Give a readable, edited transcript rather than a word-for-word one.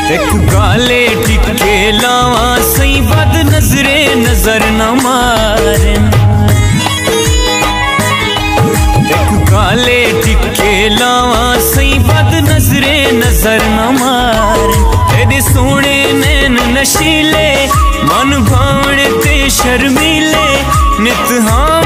एक गाले टिके लावा सही बद नजरे नजर न मारन। एक गाले टिके लावा सही बद नजरे नजर न मारन। तेरे सोने नैन नशीले मन भावने ते शर्मीले नित हाँ